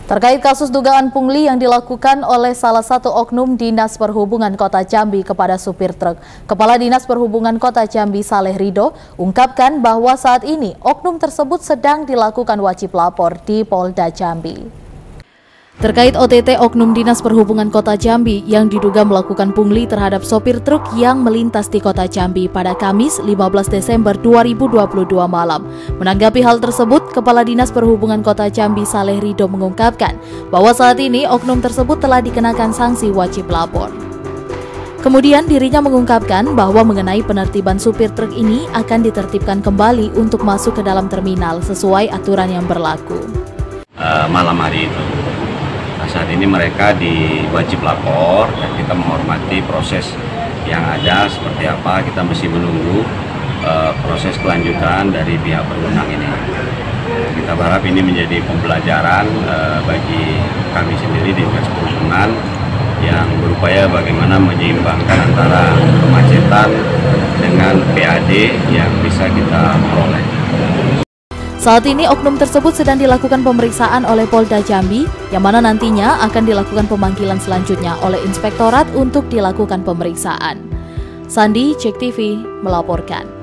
Terkait kasus dugaan pungli yang dilakukan oleh salah satu oknum Dinas Perhubungan Kota Jambi kepada supir truk, Kepala Dinas Perhubungan Kota Jambi Saleh Ridho ungkapkan bahwa saat ini oknum tersebut sedang dilakukan wajib lapor di Polda Jambi. Terkait OTT oknum Dinas Perhubungan Kota Jambi yang diduga melakukan pungli terhadap sopir truk yang melintas di Kota Jambi pada Kamis 15 Desember 2022 malam. Menanggapi hal tersebut, Kepala Dinas Perhubungan Kota Jambi Saleh Ridho mengungkapkan bahwa saat ini oknum tersebut telah dikenakan sanksi wajib lapor. Kemudian dirinya mengungkapkan bahwa mengenai penertiban supir truk ini akan ditertibkan kembali untuk masuk ke dalam terminal sesuai aturan yang berlaku. Malam hari itu. Saat ini mereka diwajib lapor dan kita menghormati proses yang ada seperti apa. Kita mesti menunggu proses kelanjutan dari pihak berwenang ini. Kita berharap ini menjadi pembelajaran bagi kami sendiri di Dinas Perhubungan yang berupaya bagaimana menyeimbangkan antara kemacetan dengan PAD yang bisa kita peroleh. Saat ini oknum tersebut sedang dilakukan pemeriksaan oleh Polda Jambi, yang mana nantinya akan dilakukan pemanggilan selanjutnya oleh Inspektorat untuk dilakukan pemeriksaan. Sandi, Cek TV, melaporkan.